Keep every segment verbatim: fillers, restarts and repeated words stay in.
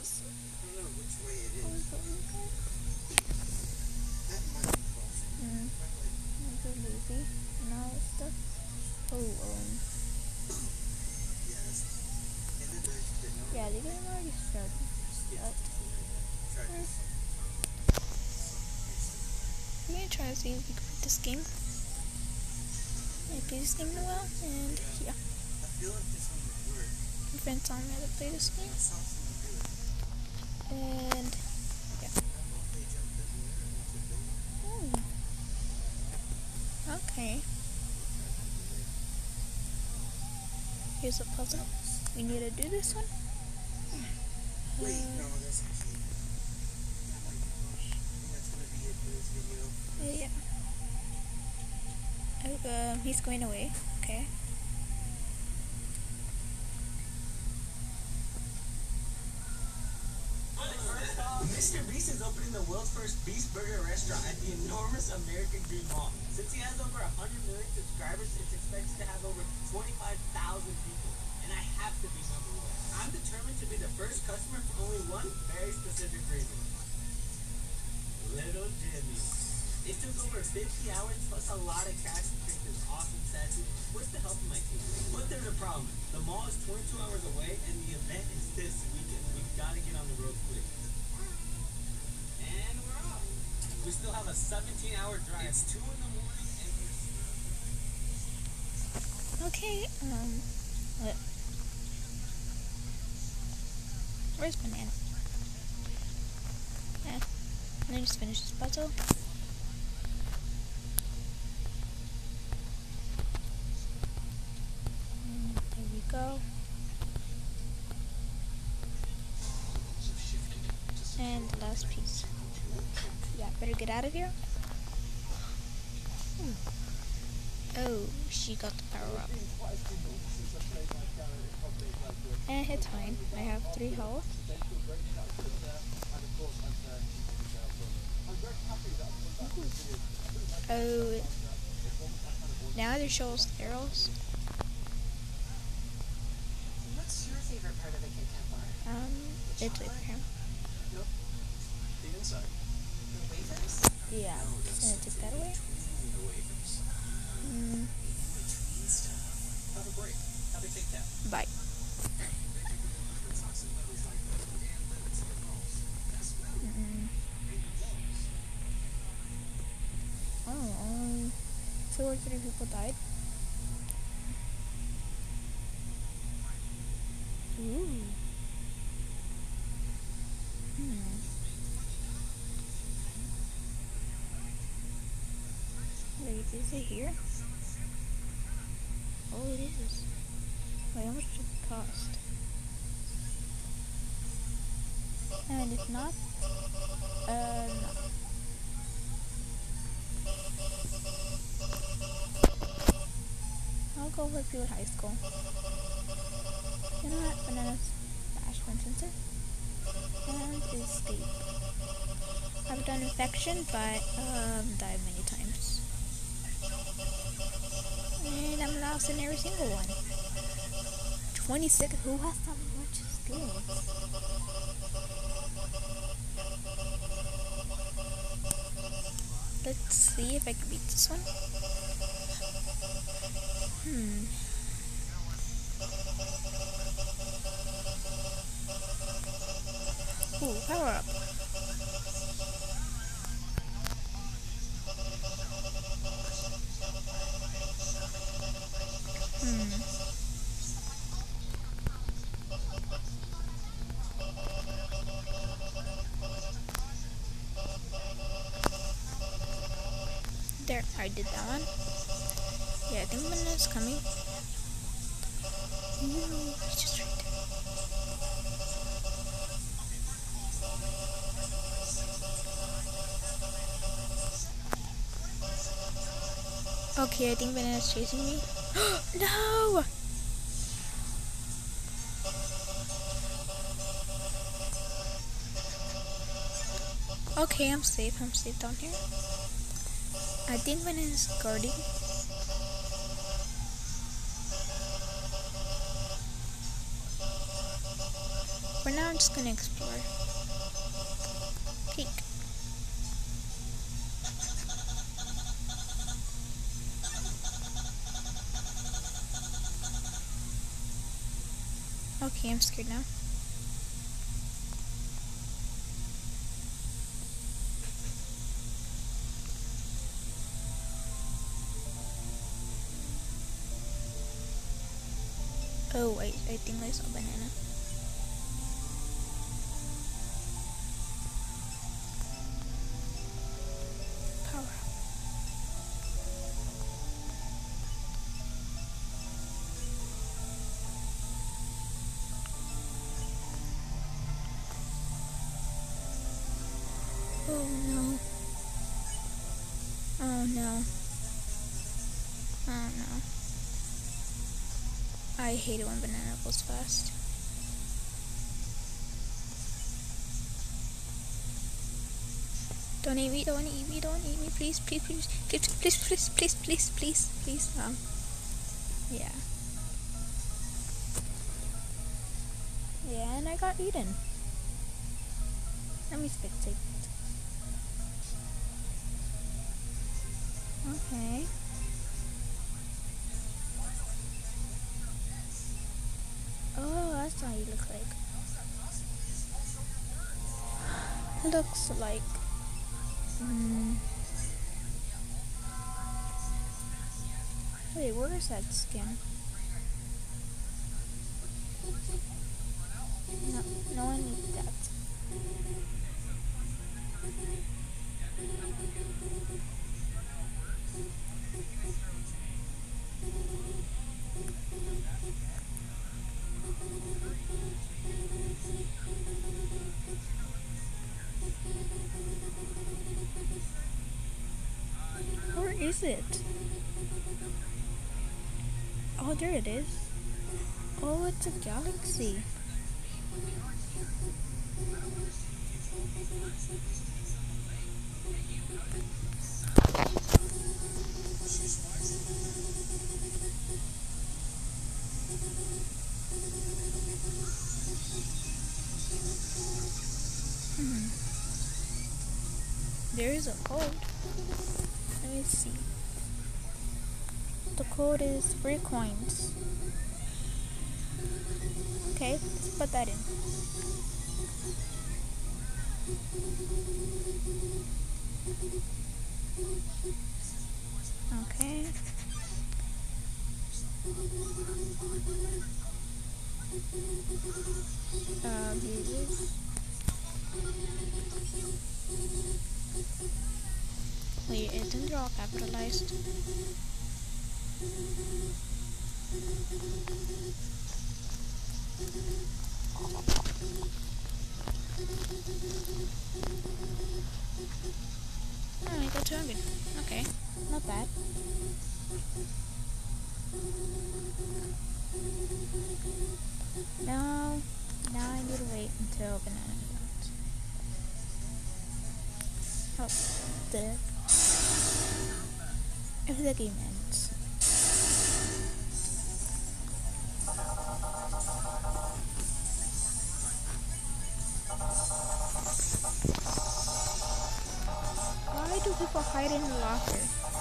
close. I don't know which way it is. Oh, That might be close. mm. I'm so lazy and all that stuff. Oh, um. Yeah, that's. And then there's the no. Yeah, the game already started. Yeah. But, Try mm. this. I'm gonna try to see if we can beat this game. I play this game in a while, and yeah. I feel like this one would work. My friend taught me how to play this game. That sounds good. And yeah. Hmm. Okay. Here's a puzzle. We need to do this one. Wait, Uh, no, that's actually. That might be close. I think that's gonna be it for this video. yeah. Oh, um, he's going away. Okay. Mister Beast is opening the world's first Beast Burger restaurant at the enormous American Dream Mall. Since he has over one hundred million subscribers, it's expected to have over twenty-five thousand people. And I have to be number one. I'm determined to be the first customer for only one very specific reason. Little Jimmy. It took over fifty hours plus a lot of cash to create this awesome statue with the help of my team. But there's a problem. The mall is twenty-two hours away and the event is this weekend. We've got to get on the road quick. And we're off. We still have a seventeen hour drive. It's two in the morning and we're... Okay, um, what? Where's Banana? Yeah, let me just finish this puzzle. Mm, there we go. And the last piece. Yeah, better get out of here. Hmm. Oh, she got the power up. Eh, it's fine. I have three health. Oh, now there's shows arrows. What's your favorite part of the Kit Kat bar? Um, it's with him. Nope. The inside. The wafers? Yeah, just gonna take that away. The wafers. Mm, Between stuff. Have a break. Have a Kit Kat. bye. Mm-mm. Oh, only two or three people died. Ooh. Hmm. Wait, is it here? Oh, it is. Wait, how much does it cost? And if not, uh, no. I'll go with Pure High School. You know what? Bananas, Dash One Sensor, and Escape. I've done Infection, but um, died many times. And I'm lost in every single one. twenty-six. Who has that much skills? Let's see if I can beat this one. Hmm. Ooh, power up. Hmm. There, I did that one. Yeah, I think Banana's coming. No, it's just right there. Okay, I think Banana's chasing me. No! Okay, I'm safe. I'm safe down here. I think Banana's guarding. For now, I'm just gonna explore. Peek. Okay, I'm scared now. Oh, wait, I think I saw a banana. Power up. Oh no. Oh no. Oh no. I hate it when banana goes fast. Don't eat me, don't eat me, don't eat me, please, please, please, please, please, please, please, please, please, please, um, yeah. Yeah, and I got eaten. Let me spectate. Okay. Oh, that's how you look like. Looks like. Hmm. Wait, where is that skin? No, no one needs that. Where is it? Oh, there it is. Oh, it's a galaxy. Hmm. There is a code. Let me see. The code is three coins. Okay, let's put that in. Okay. Um, here it is. Wait, isn't it all capitalized? Oh, I got two hundred. Okay, not bad. Now, now I need to wait until banana comes. Oh, the if the game ends. Why do people hide in the locker?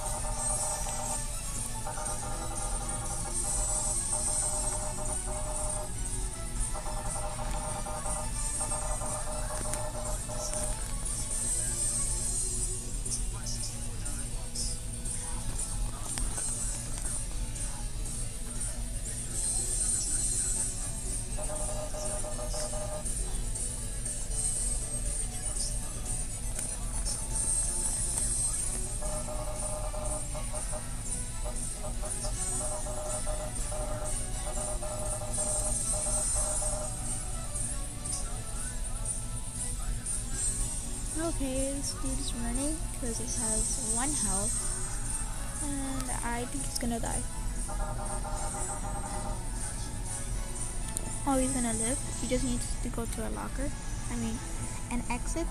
Okay, this dude is running because it has one health, and I think he's gonna die. Oh, he's gonna live. He just needs to go to a locker. I mean, an exit,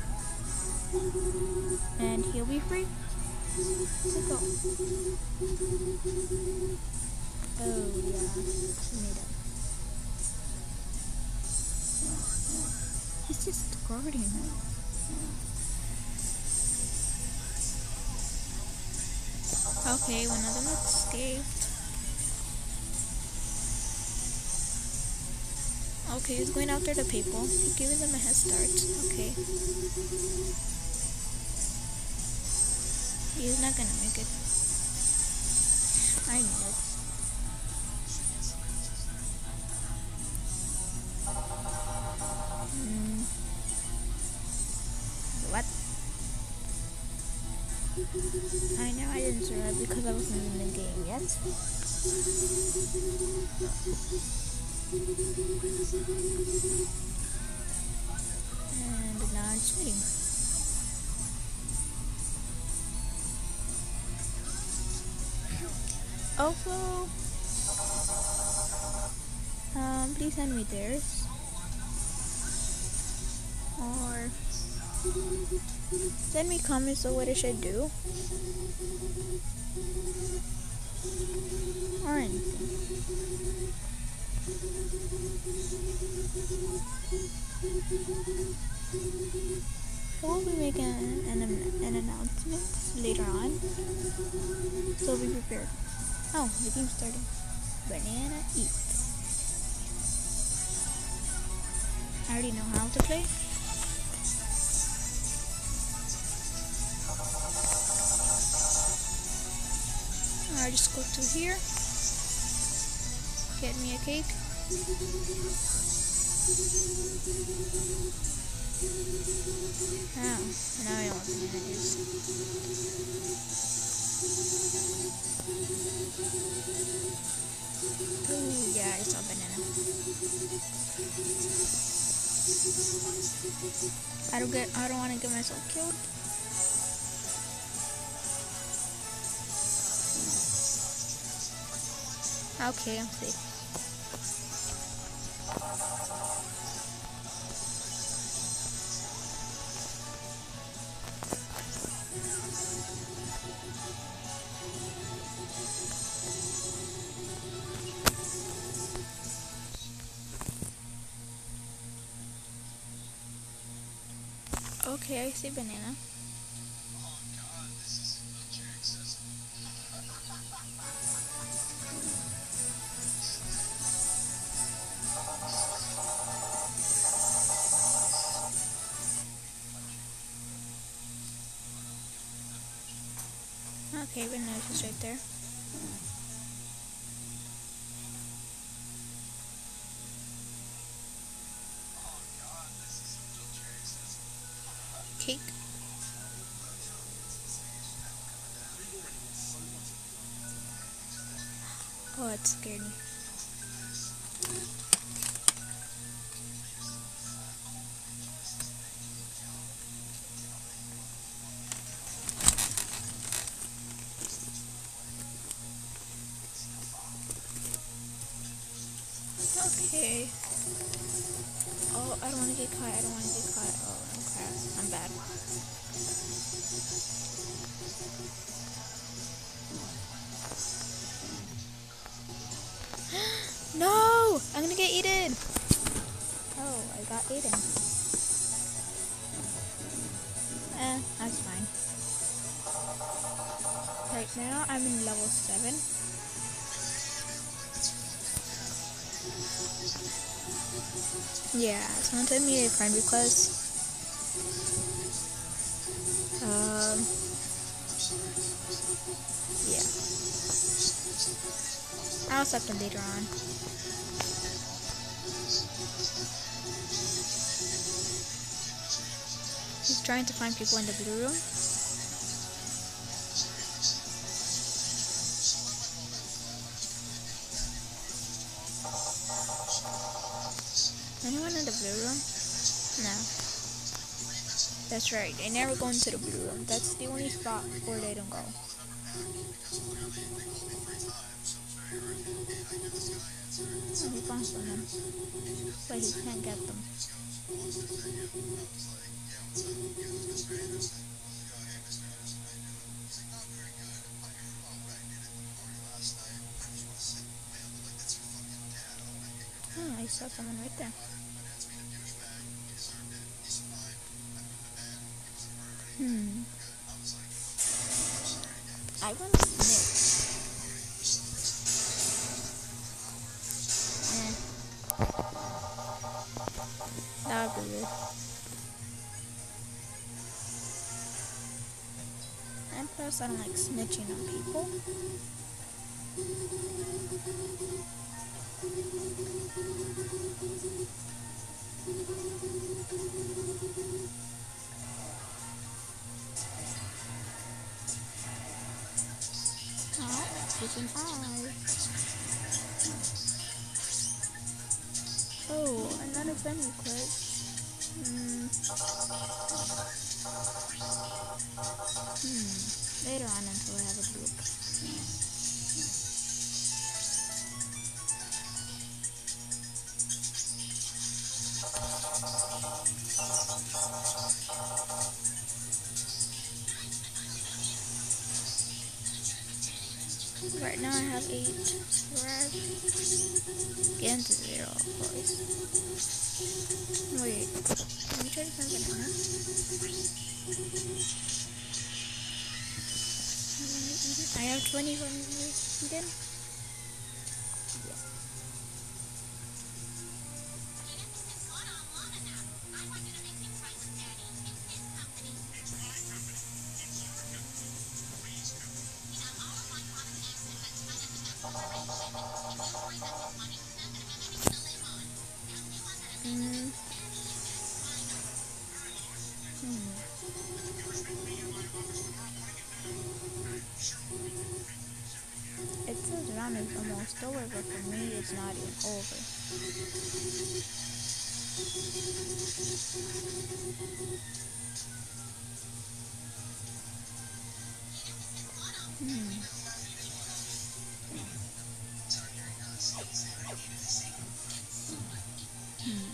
and he'll be free to go. Oh yeah, he made it. He's just guarding him. Okay, one of them escaped. Okay, he's going after the people. He's giving them a head start. Okay. He's not gonna make it. I knew it. Hmm. What? I know I didn't survive because I wasn't in the game yet. And now I'm sweating. Also, um, please send me theirs. Or send me comments of what I should do. Or anything. We'll be making an, an, an announcement later on. So be prepared. Oh, the game's starting. Banana eats. I already know how to play. I just go to here. Get me a cake. Oh, now I don't want banana juice. Ooh, yeah, I saw banana. I don't get. I don't want to get myself killed. Okay, I'm safe. Okay, I see banana. Okay, banana's just right there. Cake. Oh, it scared me. Okay. Oh, I don't want to get caught. I don't want to get caught. Oh, okay. I'm bad. No! I'm gonna get eaten! Oh, I got eaten. Eh, that's fine. Right now, I'm in level seven. Yeah, someone sent me a friend request. Um, yeah. I'll accept them later on. He's trying to find people in the blue room. Anyone in the blue room? No. That's right, they never go into the blue room. That's the only spot where they don't go. Oh, he found someone. But he can't get them. Oh, I saw someone right there. I want to snitch. Eh. That would be good. And plus, I don't like snitching on people. Oh, it's an eye. Oh, another friend request. Hmm. Hmm. Later on until I have a group. Right now I have eight. Right. Get into zero, of course. Wait. Let me try to find banana. I have twenty from Eden. Yeah. Mm. Hmm. It says the round is almost over, but for me it's not even over. Hmm. Hmm.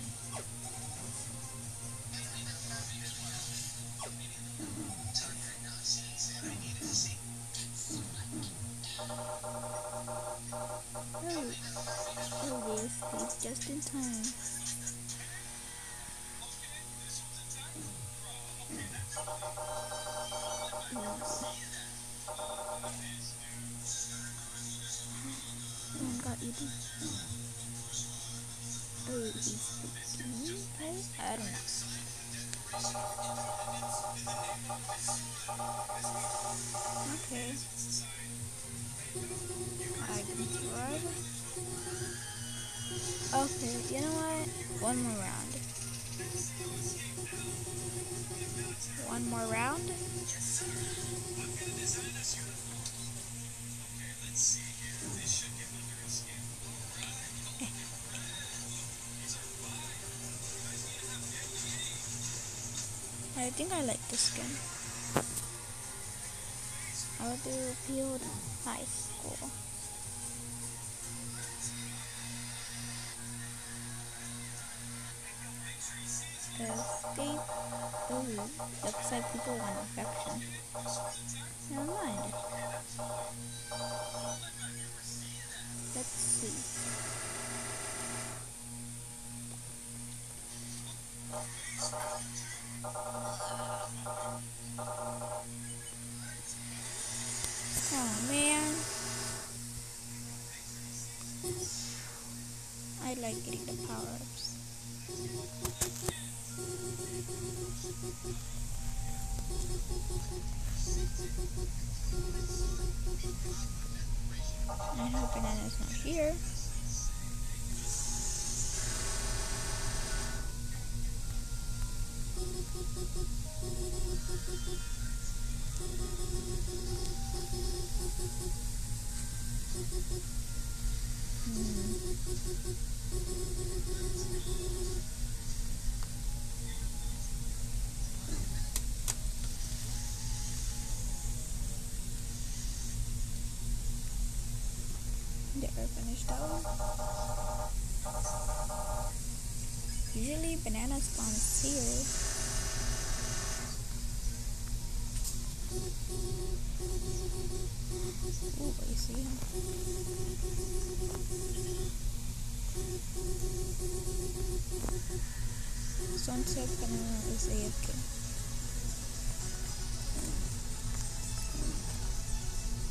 Oh, oh yes, please, just in time. Someone got eaten. Oh, he's speaking. Okay, I don't know. Okay. I can throw. Okay, you know what? One more round. One more round. I think I like this skin. I'll do Field High School. Escape. Ooh, looks like people want infection. Never mind. Let's see. Oh man. I like getting the power-ups. I hope Banana's not here. Hmm. Did I finish that one? Usually banana spawns here. Ooh, I see him. Sunset banana is A F K.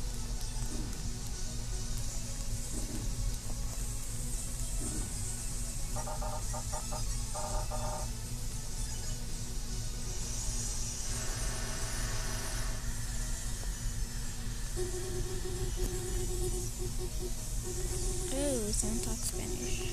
Oh, someone talks Spanish.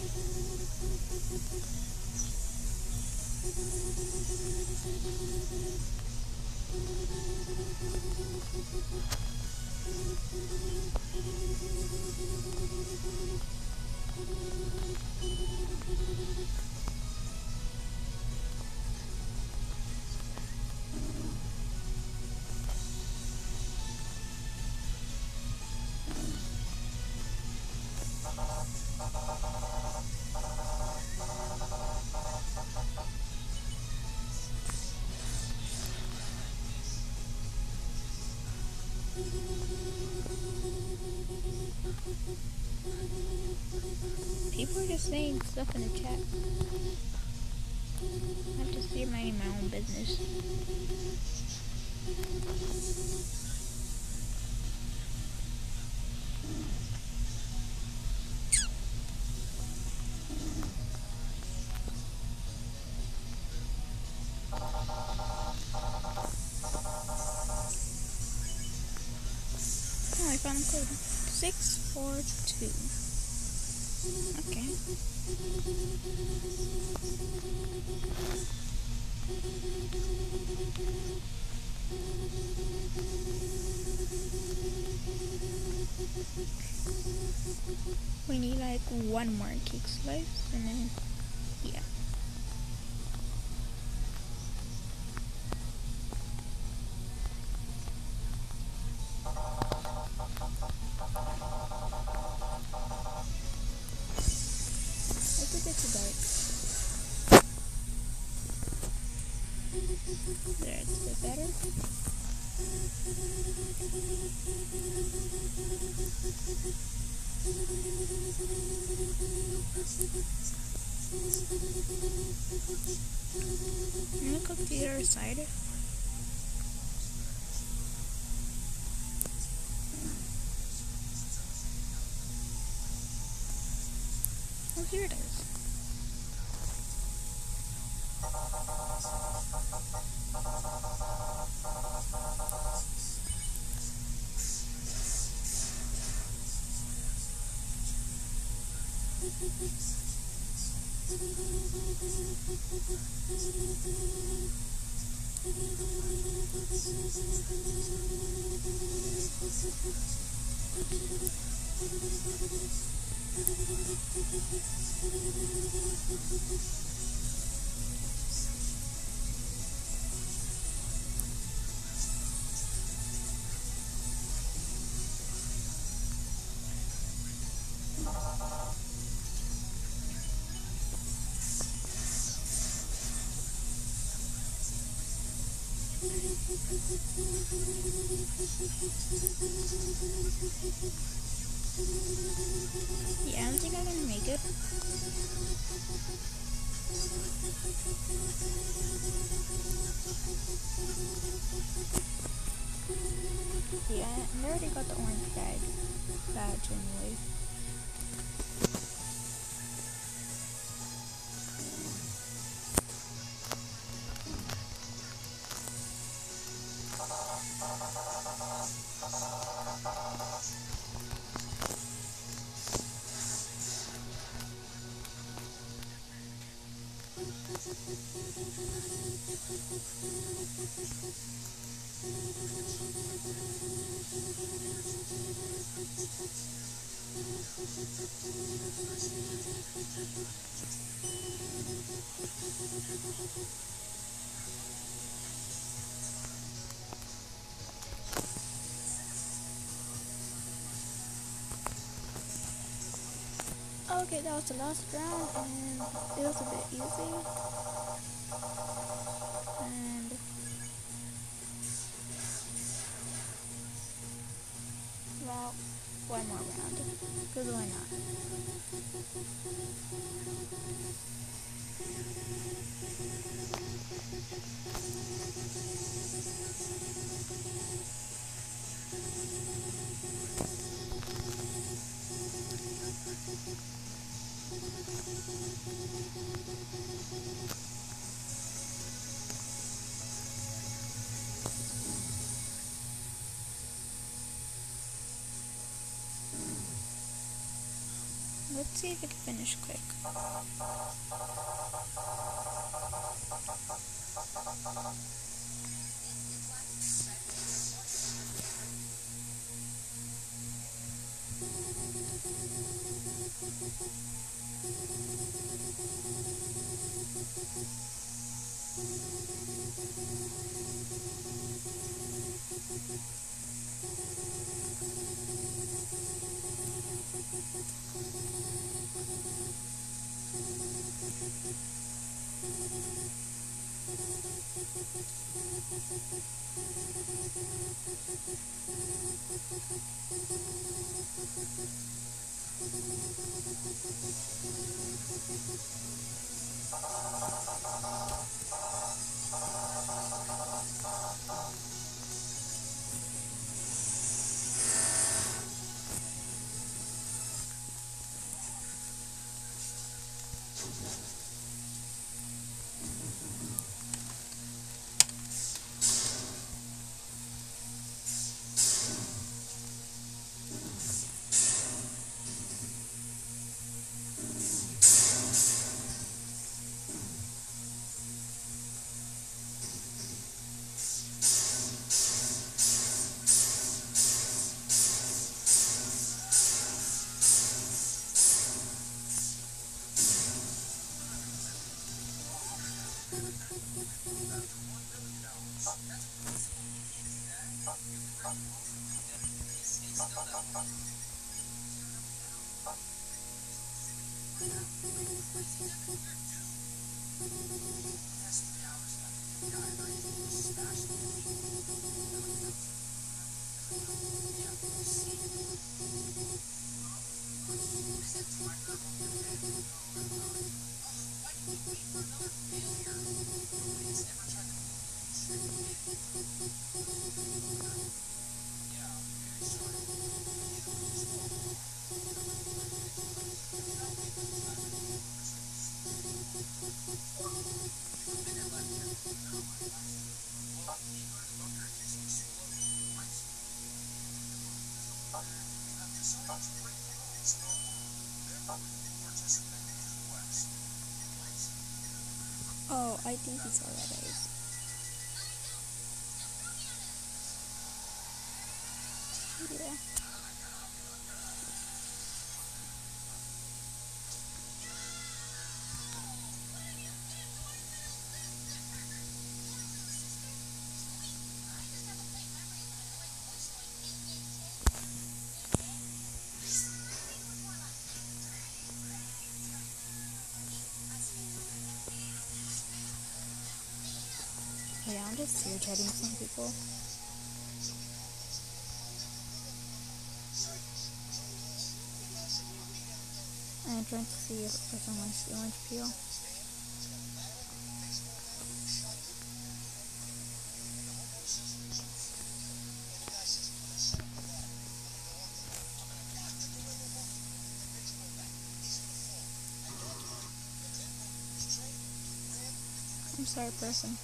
People are just saying stuff in the chat. I'm just here minding my own business. Oh, I found a code. six four two. Okay. We need like one more cake slice and then, yeah. It's a bit too dark. There, it's a bit better. I'm gonna go to the other side. Oh, here it is. Yeah, I don't think I'm gonna make it. Yeah, I already got the orange bag badge anyway. Okay, that was the last round, and it was a bit easy. And well, one more round, because why not? let's see if it can finish quick. Oh, I think these are red eyes. Yeah. Yeah, I'm just irritating some people. And I'm trying to see if a person wants the orange peel. I'm sorry, person.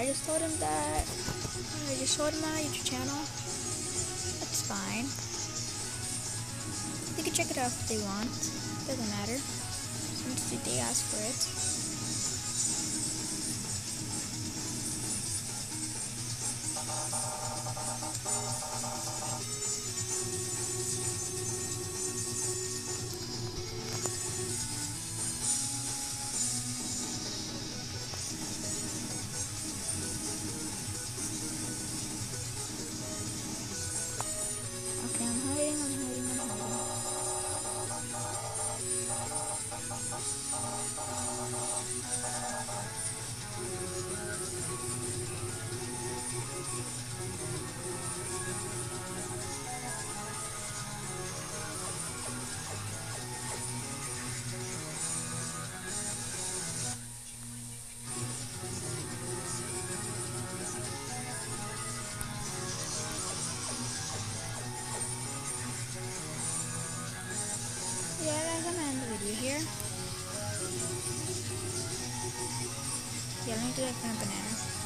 I just told him that. I just told him my YouTube channel. That's fine. They can check it out if they want. Doesn't matter. Since they ask for it. Okay, I'm hiding, I'm hiding, I'm hiding. Yeah, guys, I'm gonna end the video here. Yeah, let me do that for a banana.